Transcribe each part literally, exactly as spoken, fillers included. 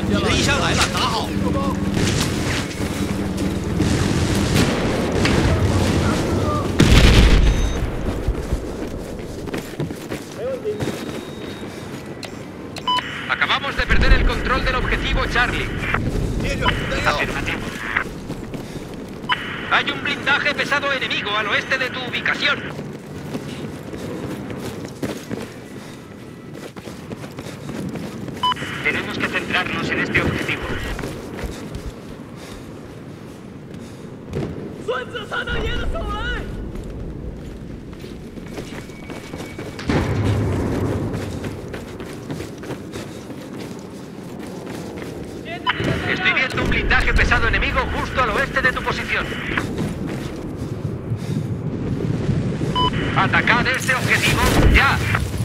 你的衣箱来了，拿好。 Acabamos de perder el control del objetivo Charlie. Afirmativo. Hay un blindaje pesado enemigo al oeste de tu ubicación. Tenemos que centrarnos en este objetivo. Estoy viendo un blindaje pesado enemigo justo al oeste de tu posición. ¡Atacad este objetivo ya!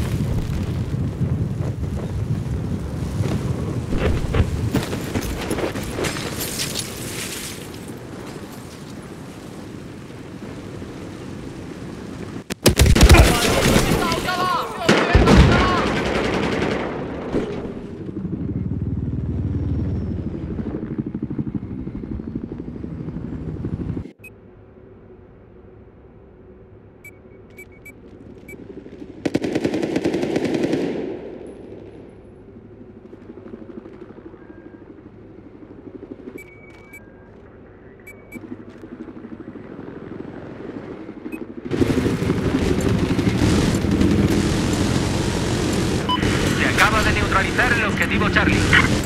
Neutralizar el objetivo Charlie.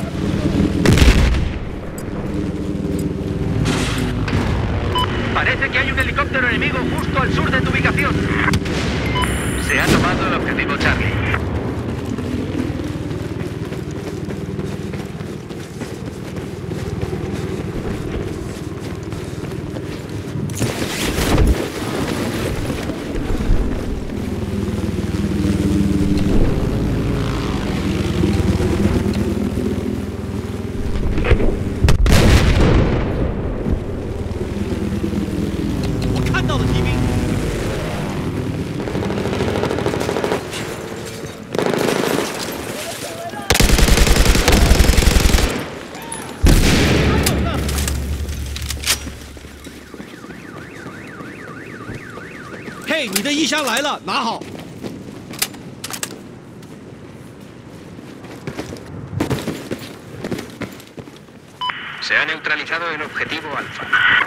Parece que hay un helicóptero enemigo justo al sur de tu ubicación. Se ha tomado el objetivo Charlie. 嘿，你的衣箱来了，拿好。 Se ha neutralizado el objetivo Alfa.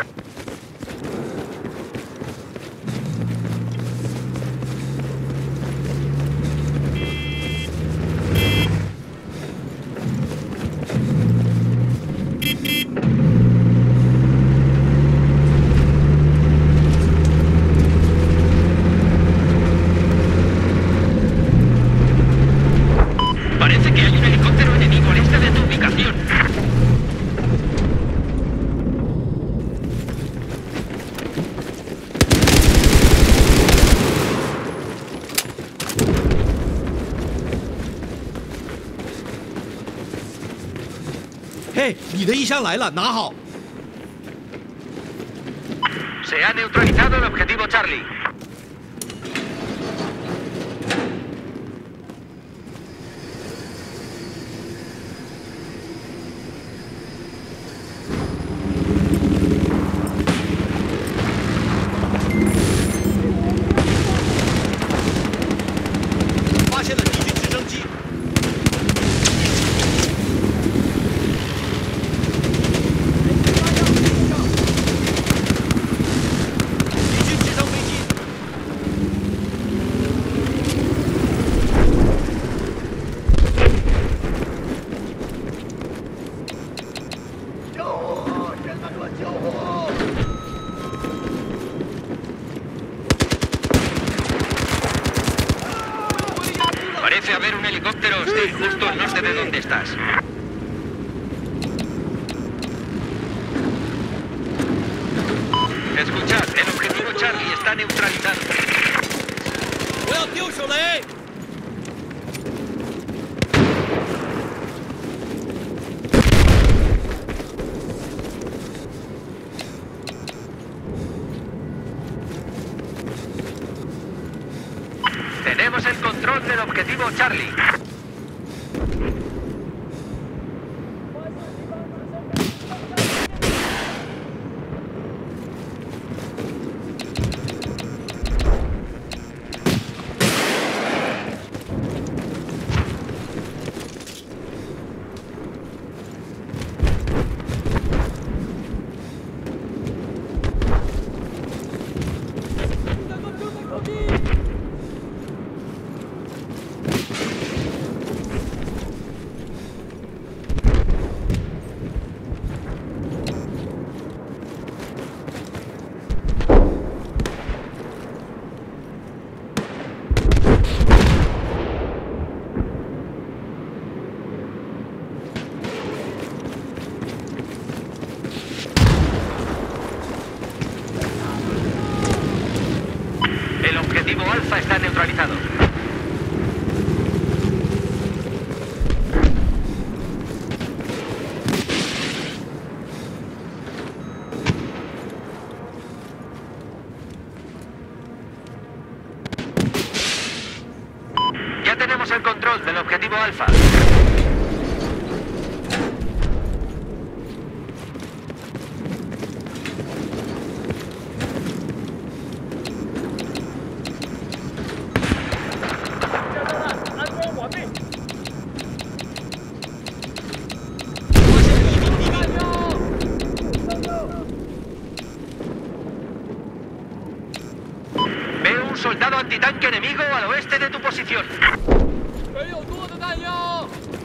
Parece que hay un helicóptero enemigo al este de tu ubicación. 嘿，你的衣箱来了，拿好。 Se ha neutralizado el objetivo Charlie. Parece haber un helicóptero hostil justo al norte de donde estás. Escuchad, el objetivo Charlie está neutralizado. 不要丢手雷！ Tenemos el control del objetivo Charlie. objetivo Alfa. Veo un soldado antitanque enemigo al oeste de tu posición. 没有多的弹药。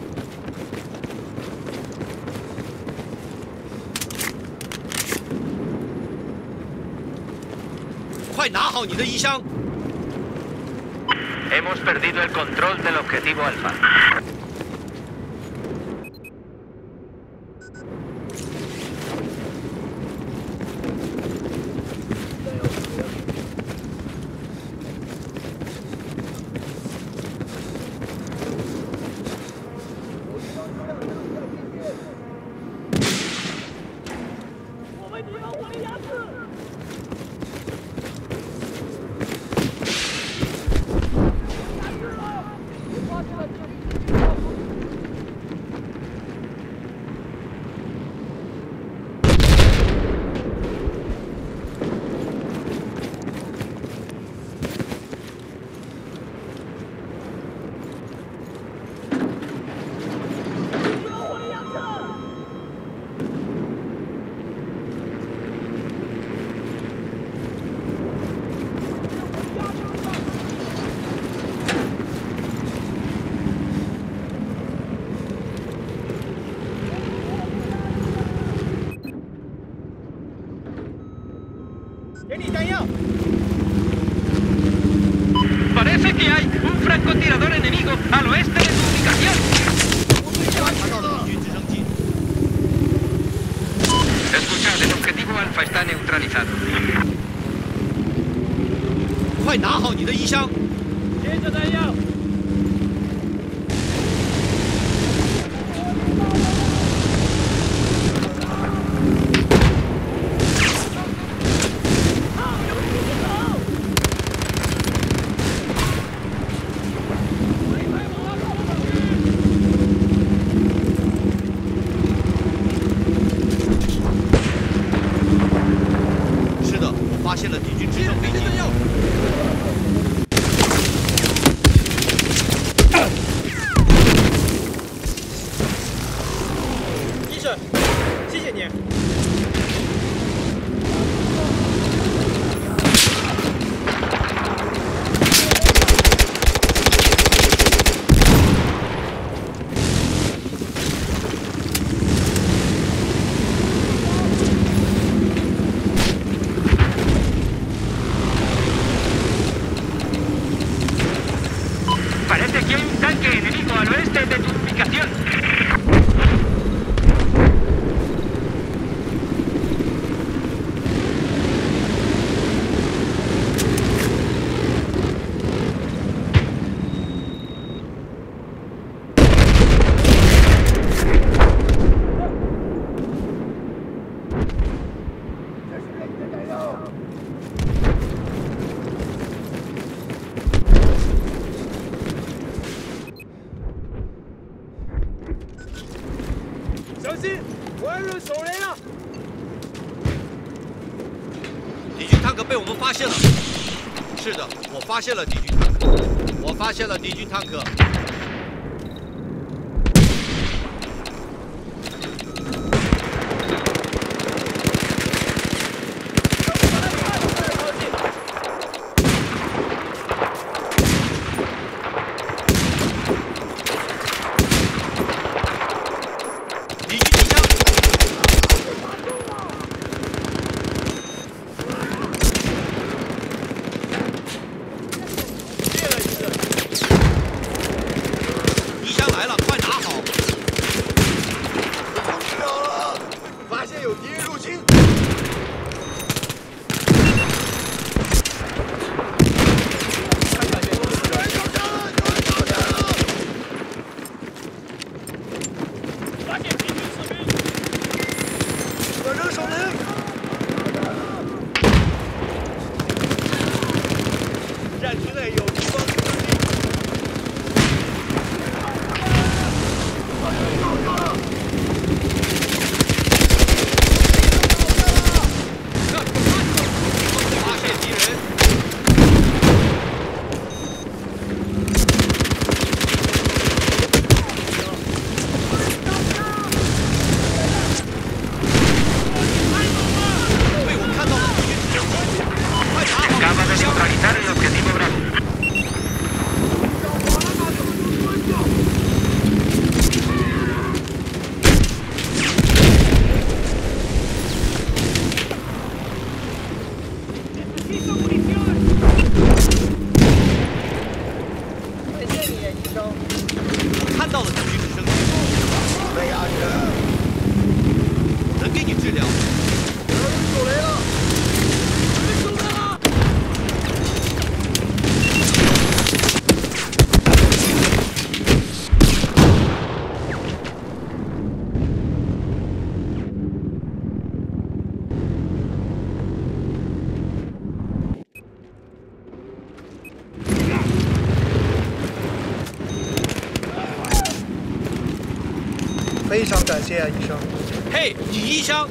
快拿好你的衣箱！ Hemos perdido el control del objetivo Alfa. Parece que hay un francotirador enemigo al oeste de tu ubicación. 查到了敌军直升机， Escuchad, el objetivo Alfa está neutralizado. 快拿好你的衣箱！ 接着弹药。 是的，我发现了敌军直升飞机。 医生，谢谢你。 Parece que hay un tanque enemigo al oeste de tu ubicación. 手雷啊！ 敌军坦克被我们发现了。是的，我发现了敌军坦克。我发现了敌军坦克。 战区内有敌方士兵。 非常感谢啊，医生。 嘿，你医生，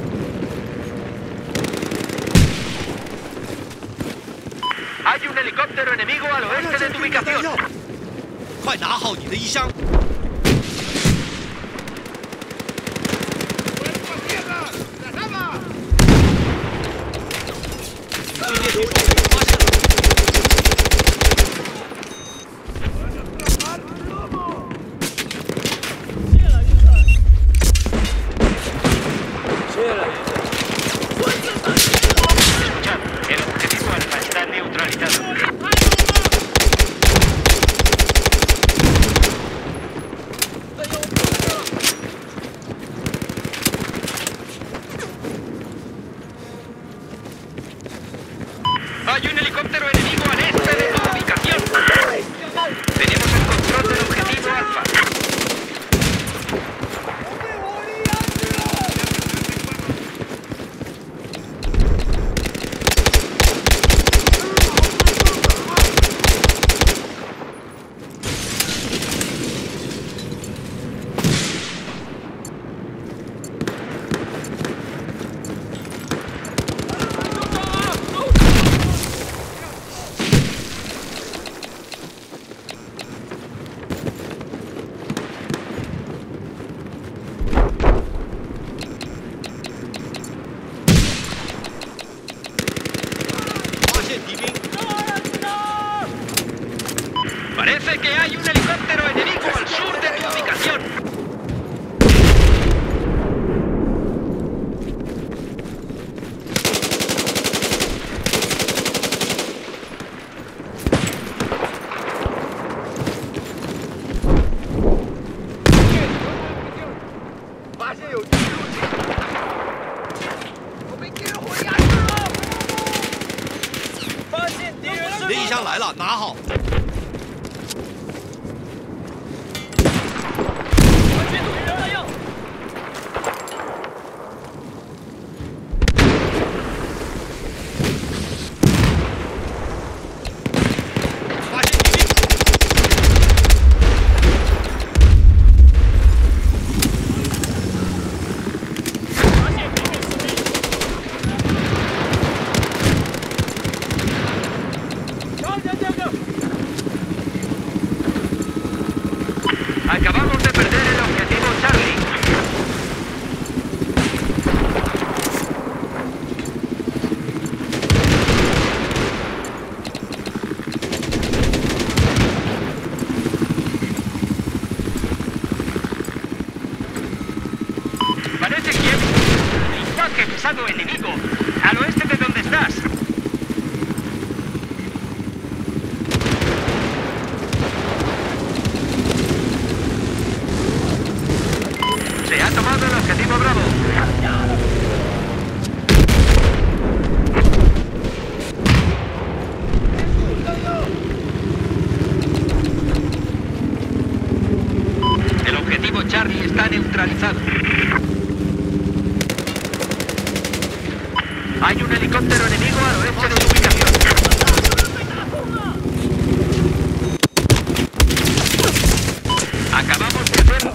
Hay un helicóptero enemigo al oeste de tu ubicación. 快拿好你的衣箱！军舰敌手，发现了！ 谢了，医生。 Escuchad, el objetivo alfa está neutralizado. Hay un helicóptero enemigo al este de tu ubicación. Tenemos el control del objetivo alfa. Parece que hay un helicóptero enemigo al sur de tu ubicación. 你的衣箱来了，拿好。 Acabamos de perder el objetivo Charlie. Parece que hay un equipaje pesado enemigo al oeste de donde estás. Se ha tomado el objetivo Bravo. El objetivo Charlie está neutralizado. Hay un helicóptero enemigo al oeste de tu ubicación. Acabamos de hacerlo.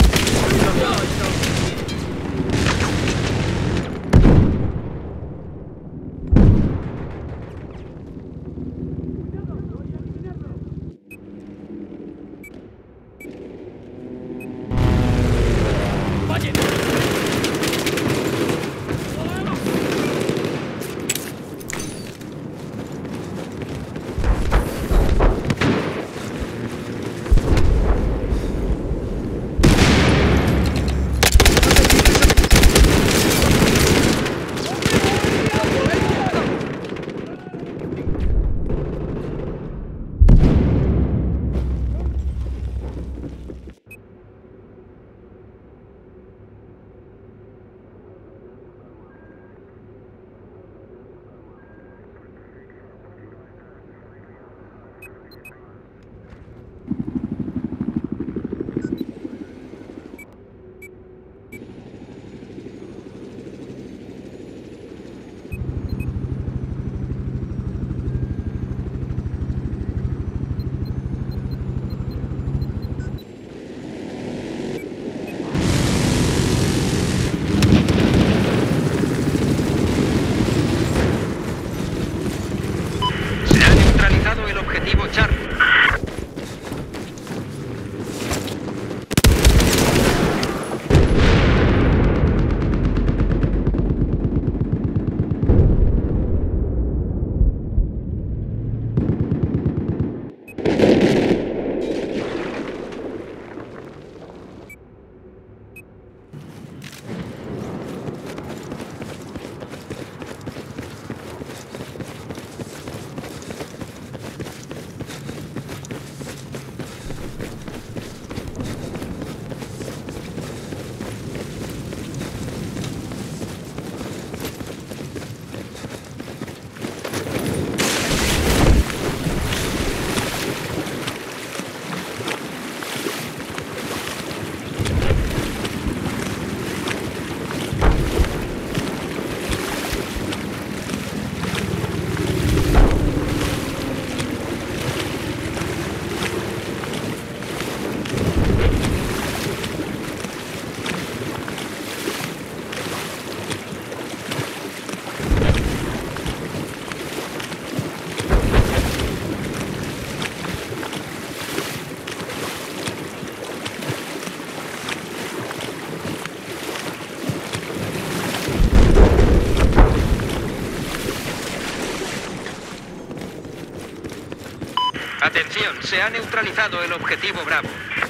Atención, se ha neutralizado el objetivo Bravo.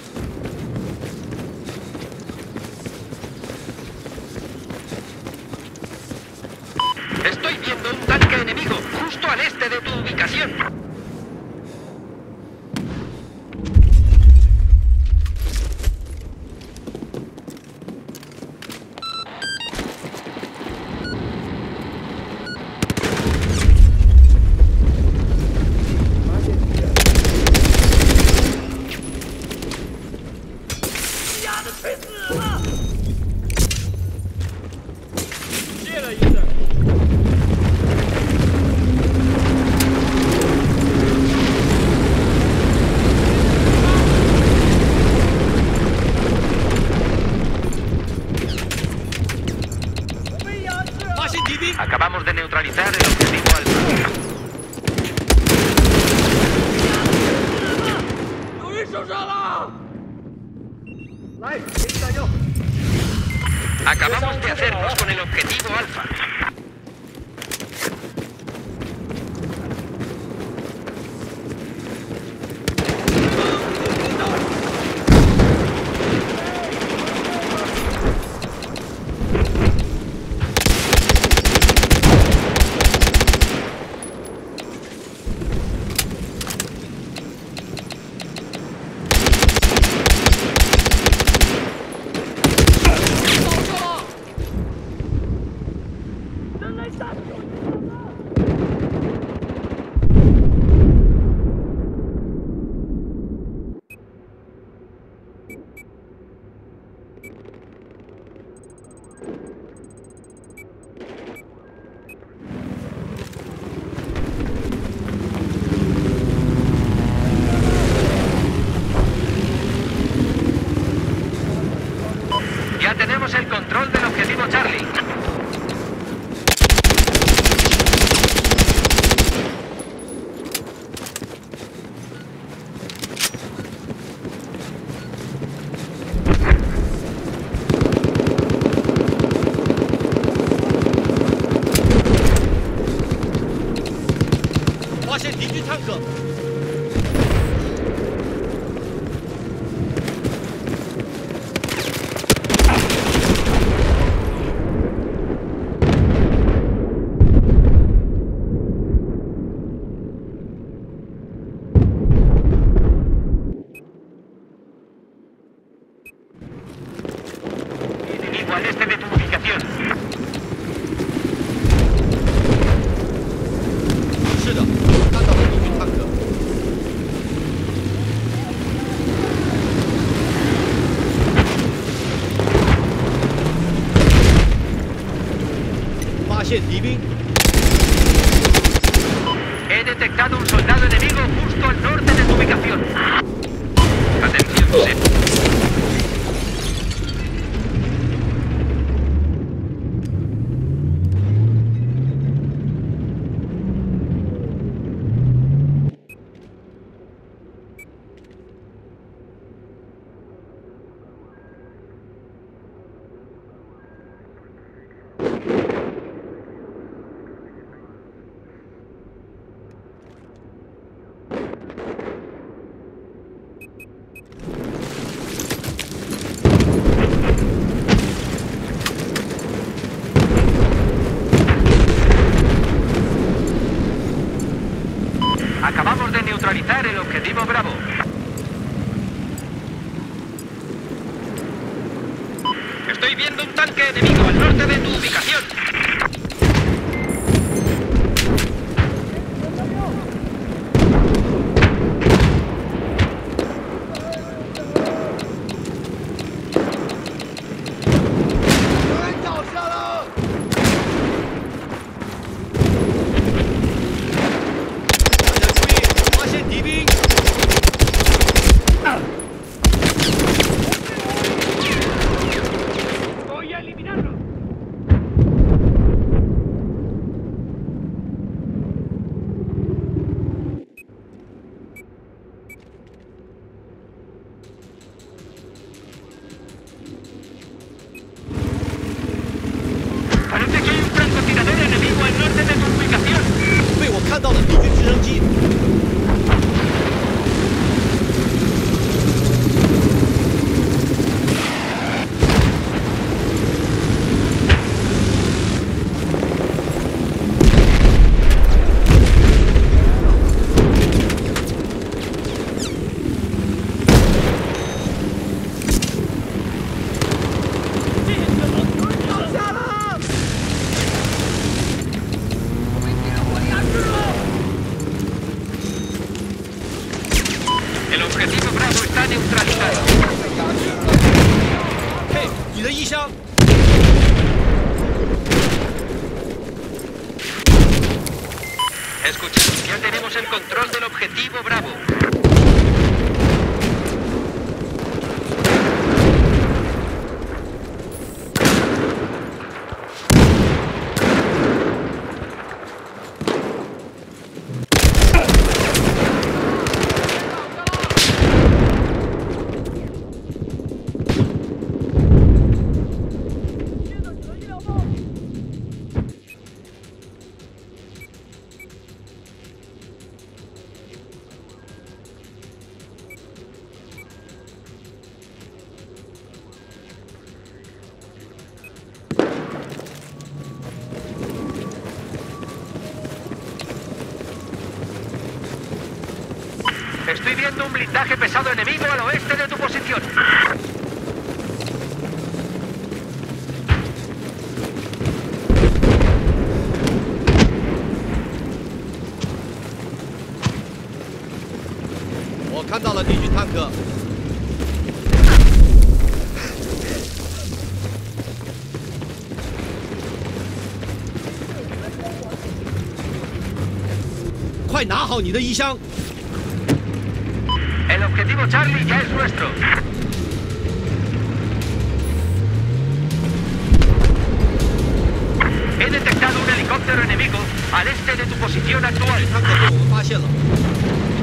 Estoy viendo un tanque enemigo justo al este de tu ubicación. Acabamos de neutralizar el objetivo Alfa. Acabamos de hacernos con el objetivo Alfa. Ya tenemos el control del objetivo Charlie. Al este de tu ubicación. 是的，看到了敌军坦克。发现敌兵。 He detectado un soldado enemigo justo al norte de tu ubicación. Atención, se... Acabamos de neutralizar el objetivo Bravo. Estoy viendo un tanque enemigo al norte de tu ubicación. ¡Voy a eliminarlo! 你的衣箱。 Escuchad, ya tenemos el control del objetivo Bravo. Estoy viendo un blindaje pesado enemigo al oeste de tu posición. 我看到了敌军坦克。快拿好你的衣箱！ El objetivo Charlie ya es nuestro. He detectado un helicóptero enemigo al este de tu posición actual. 坦克被我们发现了。